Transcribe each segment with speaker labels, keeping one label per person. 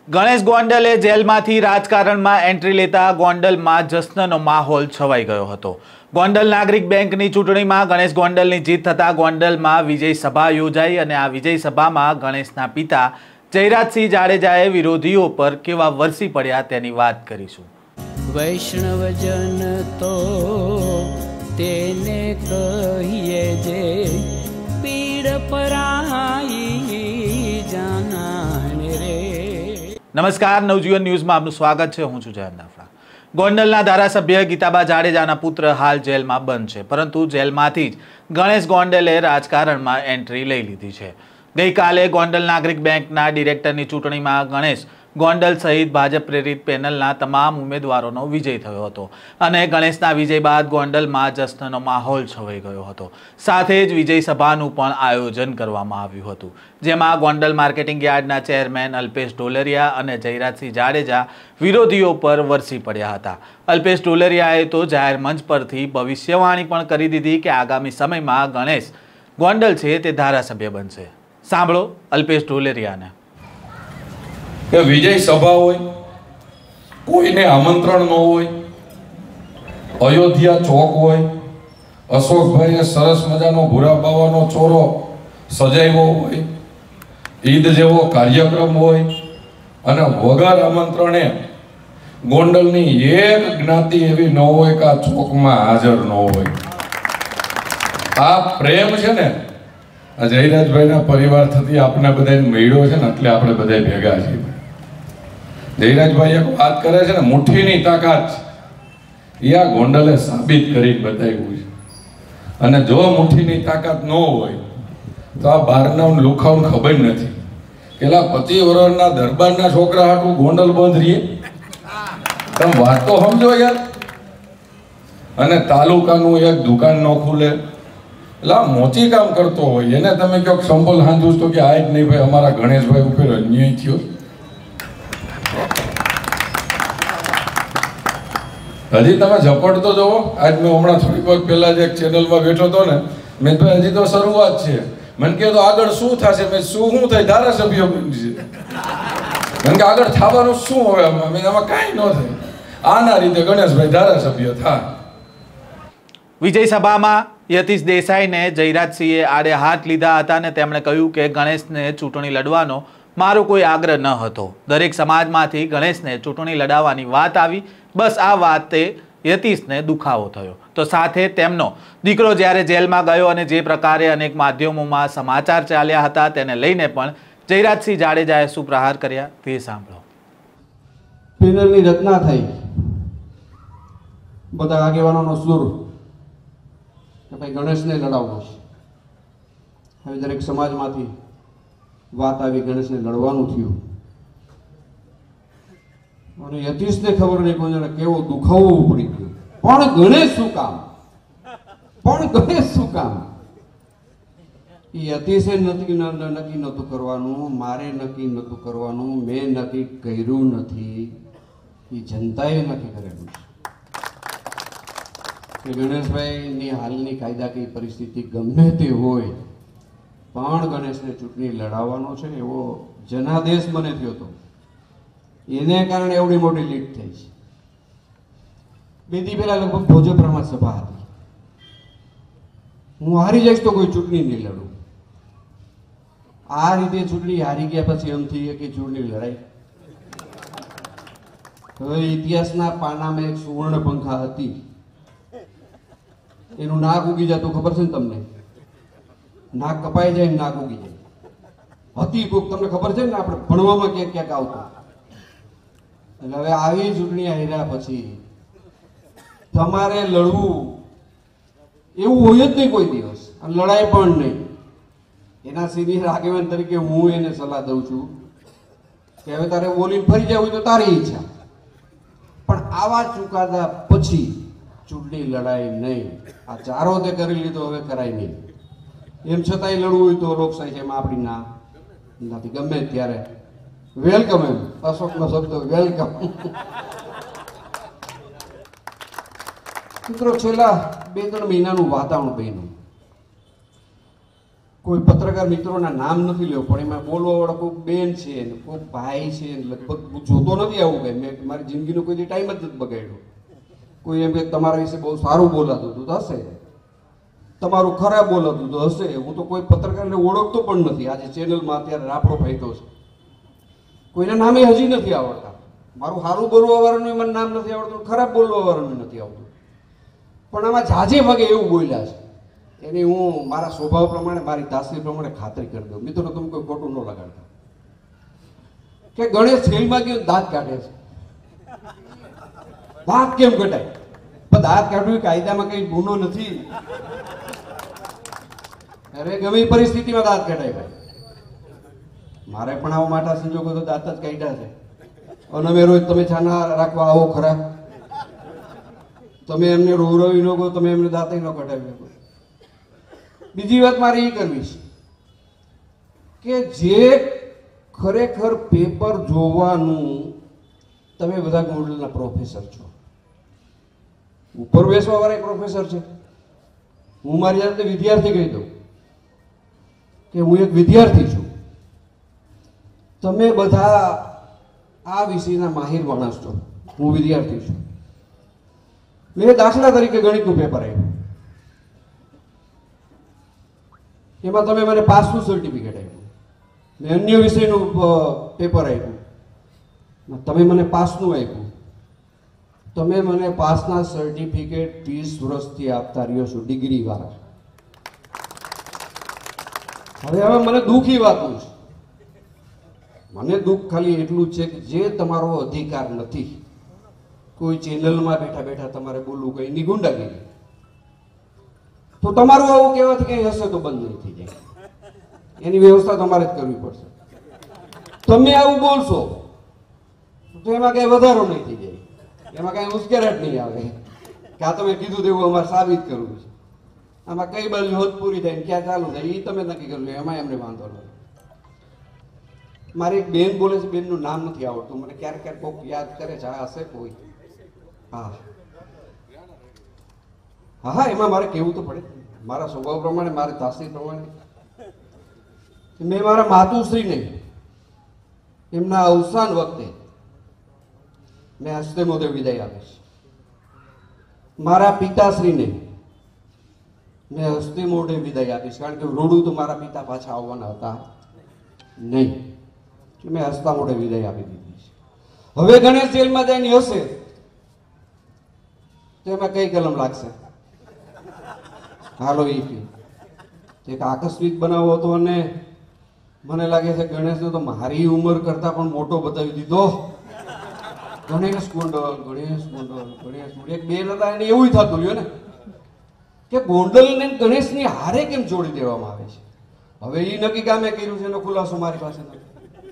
Speaker 1: ગણેશ ગોંડલે જેલમાંથી રાજકારણમાં એન્ટ્રી લેતા ગોંડલમાં જશ્નનો માહોલ છવાઈ ગયો હતો। ગોંડલ નાગરિક બેંકની ચૂંટણીમાં ગણેશ ગોંડલની જીત થતા ગોંડલમાં વિજય સભા યોજાઈ અને આ વિજય સભામાં ગણેશના પિતા જયરાજસિંહ જાડેજાએ વિરોધીઓ પર કેવા વરસી પડ્યા તેની વાત કરીશું।
Speaker 2: વૈષ્ણવજન તો તેને કહીએ જે પીડ પરાઈ જાનાને રે।
Speaker 1: નમસ્કાર, નવજીવન ન્યૂઝમાં આપનું સ્વાગત છે। હું છું જયંત નાફડા। ગોંડલના ધારાસભ્ય ગીતાબા જાડેજાના પુત્ર હાલ જેલમાં બંધ છે, પરંતુ જેલમાંથી જ ગણેશ ગોંડલે રાજકારણમાં એન્ટ્રી લઈ લીધી છે। ગઈકાલે ગોંડલ નાગરિક બેંકના ડિરેક્ટરની ચૂંટણીમાં ગણેશ ગોંડલ સહિત ભાજપ પ્રેરિત પેનલના તમામ ઉમેદવારોનો વિજય થયો હતો અને ગણેશના વિજય બાદ ગોંડલમાં જશ્નનો માહોલ છવાઈ ગયો હતો। સાથે જ વિજય સભાનું પણ આયોજન કરવામાં આવ્યું હતું, જેમાં ગોંડલ માર્કેટિંગ યાર્ડના ચેરમેન અલ્પેશ ઢોલરિયા અને જયરાજસિંહ જાડેજા વિરોધીઓ પર વરસી પડ્યા હતા। અલ્પેશ ઢોલરિયાએ તો જાહેર મંચ પરથી ભવિષ્યવાણી પણ કરી દીધી કે આગામી સમયમાં ગણેશ ગોંડલ છે તે ધારાસભ્ય બનશે। સાંભળો અલ્પેશ ઢોલરિયાને।
Speaker 3: કે વિજય સભા હોય, કોઈને આમંત્રણ ન હોય, અયોધ્યા ચોક હોય, અશોકભાઈએ સરસ મજાનો ભૂરા બાવાનો ચોરો સજાવ્યો હોય, ઈદ જેવો કાર્યક્રમ હોય અને વગર આમંત્રણે ગોંડલની એક જ્ઞાતિ એવી ન હોય કે આ ચોકમાં હાજર ન હોય। આ પ્રેમ છે ને, આ જયરાજભાઈના પરિવાર થતી આપણે બધાને મળ્યો છે ને, એટલે આપણે બધા ભેગા છીએ। જયરાજભાઈ એક વાત કરે છે ને, મુઠ્ઠીની તાકાત એ આ ગોંડલે સાબિત કરી બતાવ્યું છે। અને જો મુઠ્ઠીની તાકાત ન હોય તો આ બહારના લુખાઓને ખબર નથી પેલા 25 વર્ષના દરબારના છોકરા હાટું ગોંડલ બંધ રહીએ। તમે વાત તો સમજો યાર। અને તાલુકાનું એક દુકાન ન ખુલે એટલે આ મોચી કામ કરતો હોય એને તમે કહો સંપલ હાંધું તો કે આ જ નહીં ભાઈ, અમારા ગણેશભાઈ ઉપર અન્યાય થયો। હજી તમે ઝપટ તો જોવો। આજ મેં હમણાં થોડીક વાર પહેલા જ એક ચેનલમાં બેઠો હતો ને, મેં ભાઈ હજી તો શરૂઆત છે, મને કહે તો આગળ શું થશે? મેં શું થાય? ધારાસભ્ય બનશે। મને કે આગળ થવાનું શું હવે? આમાં કાંઈ ન થાય। આના રીતે ગણેશભાઈ ધારાસભ્ય થાય।
Speaker 1: વિજય સભામાં યતીશ દેસાઈને જયરાજસિંહે આડે હાથ લીધા હતા અને તેમણે કહ્યું કે ગણેશને ચૂંટણી લડવાનો મારો કોઈ આગ્રહ ન હતો। દરેક સમાજમાંથી ગણેશને ચૂંટણી લડાવવાની વાત આવી, બસ આ વાતે યતીશને દુખાવો થયો। તો સાથે તેમનો દીકરો જ્યારે જેલમાં ગયો અને જે પ્રકારે અનેક માધ્યમોમાં સમાચાર ચાલ્યા હતા તેને લઈને પણ જયરાજસિંહ જાડેજાએ શું પ્રહાર કર્યા તે સાંભળો।
Speaker 4: પેનલની રચના થઈ, બધા આગેવાનોનો સુર કે ભાઈ ગણેશને લડાવવો છે। હવે દરેક સમાજમાંથી વાત આવી, ગણેશને લડવાનું થયું અને યતીશને ખબર નહીં કોઈને કેવો દુખાવો ઉપડી ગયો। પણ ગણેશ શું કામ? પણ ગણેશ શું કામ? એ યતીશે નક્કી નહોતું કરવાનું, મારે નક્કી નહોતું કરવાનું, મેં નક્કી કર્યું નથી, એ જનતાએ નક્કી કરેલું છે કે ગણેશભાઈની હાલની કાયદાકીય પરિસ્થિતિ ગમે તે હોય પણ ગણેશને ચૂંટણી લડાવવાનો છે એવો જનાદેશ મને થયો હતો। એને કારણે એવડી મોટી લીડ થઈ છે। બે દી પહેલા લગભગ ભોજપરામાં સભા હતી, હું હારી જઈશ તો કોઈ ચૂંટણી નહીં લડું। આ રીતે ચૂંટણી હારી ગયા પછી એમ થઈ કે ચૂંટણી લડાઈ। હવે ઇતિહાસના પાનામાં એક સુવર્ણ પંખા હતી, એનું નાક ઉગી જતું ખબર છે ને તમને? નાક કપાઈ જાય, નાક ઉગી જાય હતી કોક, તમને ખબર છે ને? આપણે ભણવામાં ક્યાંક ક્યાંક આવતું। એટલે હવે આવી ચૂંટણી હાર્યા પછી તમારે લડવું એવું હોય જ નહીં કોઈ દિવસ, અને લડાઈ પણ નહીં। એના સિનિયર આગેવાન તરીકે હું એને સલાહ દઉં છું કે હવે તારે બોલીને ફરી જવું હોય તો તારી ઈચ્છા, પણ આવા ચુકાદા પછી ચૂંટણી લડાઈ નહીં। આ ચારો તે કરી લીધો, હવે કરાય નહીં। એમ છતાંય લડવું હોય તો લોકશાહી છે, એમાં આપણી ના નથી। ગમે ત્યારે વેલકમ, એમ અશોકનો શબ્દ વેલકમ। મિત્રો, છેલ્લા 2-3 મહિનાનું વાતાવરણ બન્યું કોઈ પત્રકાર મિત્રોના નામ નથી લેવું પણ એમાં બોલવાવાળા કોઈ બેન છે ને કોઈ ભાઈ છે લગભગ હું જોતો નથી આવું કંઈ મેં મારી જિંદગીનો કોઈ ટાઈમ જ નથી બગાડ્યો. કોઈ એમ કે તમારા વિશે બહુ સારું બોલાતું હતું તો હશે, તમારું ખરાબ બોલાતું તો હશે. હું તો કોઈ પત્રકારને ઓળખતો પણ નથી. આજે ચેનલમાં અત્યારે રાફડો ફાયદો છે, કોઈના નામે હજી નથી આવડતા. મારું સારું બોલવાવાળાનું મને નામ નથી આવડતું, ખરાબ બોલવાવાળાનું નથી આવડતું. પણ આમાં જાજે ભાગે એવું બોલ્યા છે એની હું મારા સ્વભાવ પ્રમાણે મારી તાસીર પ્રમાણે ખાતરી કરી દઉં. મિત્રો તમે કોઈ ખોટું ન લગાડતા કે ગણેશ જેલમાં ગયો દાંત કાઢે છે. દાંત કેમ કઢાય? પણ દાંત કાઢવું કાયદામાં કઈ ગુનો નથી. અરે ગમે એ પરિસ્થિતિમાં દાંત કઢાય ભાઈ. મારે પણ આવો માટા સંજોગો તો દાંત જ કાઢ્યા છે. અને અમે રોજ તમે છાના રાખવા આવો ખરા, તમે એમને રોવરાવી ન કહો, તમે એમને દાંત ન કઢાવી શકો. બીજી વાત મારે એ કરવી છે કે જે ખરેખર પેપર જોવાનું, તમે બધા ગોંડલના પ્રોફેસર છો, ઉપર બેસવા વાળા પ્રોફેસર છે. હું મારી જાતે વિદ્યાર્થી કહી દઉં કે હું એક વિદ્યાર્થી છું. તમે બધા આ વિષયના માહિર માણસ છો, હું વિદ્યાર્થી છું. મેં દાખલા તરીકે ગણિતનું પેપર આપ્યું, એમાં તમે મને પાસનું સર્ટિફિકેટ આપ્યું. મેં અન્ય વિષયનું પેપર આપ્યું, તમે મને પાસનું આપ્યું. તમે મને પાસના સર્ટિફિકેટ 20 વર્ષથી આપતા રહ્યો છો, ડિગ્રી વાળા. હવે મને દુઃખી વાતનું છે. મને દુઃખ ખાલી એટલું છે કે જે તમારો અધિકાર નથી, કોઈ ચેનલમાં બેઠા બેઠા તમારે બોલવું કઈ ની ગુંડાગીરી, તો તમારું આવું કહેવાથી કઈ હશે તો બંધ નહીં થઈ જાય. એની વ્યવસ્થા તમારે જ કરવી પડશે. તમે આવું બોલશો તો એમાં કઈ વધારો નહીં થઈ જાય, એમાં કઈ ઉશ્કેરાટ નહીં આવે કે આ તમે કીધું તેવું અમારે સાબિત કરવું છે. આમાં કઈ બાજુ હોદ પૂરી થાય ક્યાં ચાલુ થાય એ તમે નક્કી કરી લો, એમાં એમને વાંધો નથી. મારી એક બેન બોલે છે, બેનનું નામ નથી આવડતું મને, ક્યારેક ક્યારેક કોઈક યાદ કરે છે. આ હશે કોઈ? હા હા હા, એમાં મારે કહેવું તો પડે. મારા સ્વભાવ પ્રમાણે, મારી તાસીર પ્રમાણે મેં મારા માતુશ્રીને એમના અવસાન વખતે મેં હસ્તે મોઢે વિદાય આપીશ. મારા પિતાશ્રીને મેં હસ્તે મોઢે વિદાય આપીશ, કારણ કે રોડું તો મારા પિતા પાછા આવવાના હતા નહીં. મેં હસતા મોઢે વિદાય આપી દીધી છે. હવે ગણેશ જેલમાં જઈને હશે તો એમાં કઈ કલમ લાગશે? હાલો એ એક આકસ્મિક બનાવો હતો અને મને લાગે છે ગણેશને તો મારી ઉંમર કરતા પણ મોટો બતાવી દીધો. ગણેશ ગોંડલ, ગણેશ ગોંડલ, ગણેશ ગોંડલ. એક બેન હતા એને એવું થતું રહ્યું ને કે ગોંડલ ને ગણેશની હારે કેમ જોડી દેવામાં આવે છે. હવે એ નક્કી કામે કર્યું છે એનો ખુલાસો મારી પાસે નથી.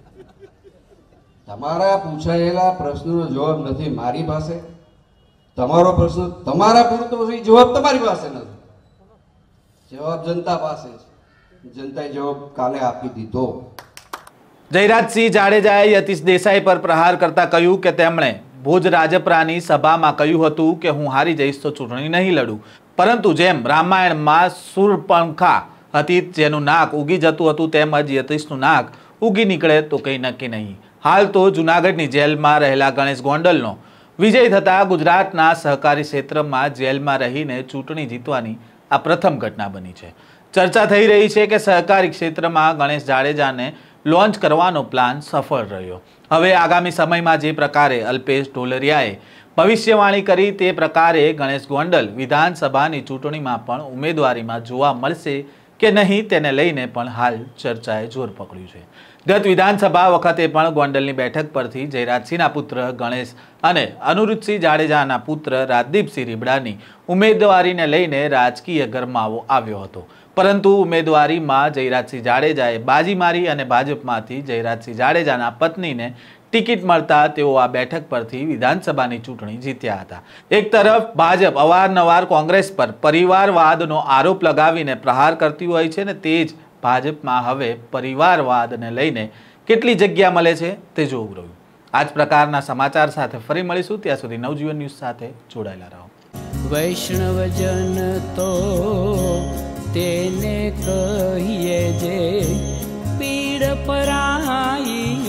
Speaker 4: તમારા પૂછાયેલા પ્રશ્નનો જવાબ નથી મારી પાસે. તમારો પ્રશ્ન તમારા પૂરતો છે, જવાબ તમારી પાસે નથી. જવાબ જનતા પાસે છે. જનતાએ જવાબ કાલે આપી દીધો.
Speaker 1: જયરાજસિંહ જાડેજાએ યતીશ દેસાઈ પર પ્રહાર કરતા કહ્યું કે તેમણે ભુજ રાજપરાની સભામાં કહ્યું હતું કે હું હારી જઈશ તો ચૂંટણી નહીં લડું, પરંતુ જેમ રામાયણમાં શૂર્પણખા હતી જેનું નાક ઉગી જતું હતું તેમ જ યતીશનું નાક ઉગી નીકળે તો કંઈ નક્કી નહીં. હાલ તો જૂનાગઢની જેલમાં રહેલા ગણેશ ગોંડલનો વિજય થતા ગુજરાતના સહકારી ક્ષેત્રમાં જેલમાં રહીને ચૂંટણી જીતવાની આ પ્રથમ ઘટના બની છે. ચર્ચા થઈ રહી છે કે સહકારી ક્ષેત્રમાં ગણેશ જાડેજાને લોન્ચ કરવાનો પ્લાન સફળ રહ્યો. હવે આગામી સમયમાં જે પ્રકારે અલ્પેશ ઢોલરિયાએ ભવિષ્યવાણી કરી તે પ્રકારે ગણેશ ગોંડલ વિધાનસભાની ચૂંટણીમાં પણ ઉમેદવારીમાં જોવા મળશે કે નહીં તેને લઈને પણ હાલ ચર્ચાએ જોર પકડ્યું છે. ગત વિધાનસભા વખતે પણ ગોંડલની બેઠક પરથી જયરાજસિંહના પુત્ર ગણેશ અને અનુરુદ્ધસિંહ જાડેજાના પુત્ર રાજદીપસિંહ રીબડાની ઉમેદવારીને લઈને રાજકીય ગરમાવો આવ્યો હતો, પરંતુ ઉમેદવારીમાં જયરાજસિંહ જાડેજાએ બાજી મારી અને ભાજપમાંથી જયરાજસિંહ જાડેજાના પત્નીને ટિકિટ મળતા તેઓ આ બેઠક પરથી વિધાનસભાની ચૂંટણી જીત્યા હતા. એક તરફ ભાજપ અવારનવાર કોંગ્રેસ પર પરિવારવાદનો આરોપ લગાવીને પ્રહાર કરતી હોય છે ને તે જ ભાજપમાં હવે પરિવારવાદને લઈને કેટલી જગ્યા મળે છે તે જોવું રહ્યું. આ જ પ્રકારના સમાચાર સાથે ફરી મળીશું. ત્યાં સુધી નવજીવન ન્યૂઝ સાથે જોડાયેલા રહો.
Speaker 2: વૈષ્ણવજન તો તેને કહીએ જે પીડ પરાઈ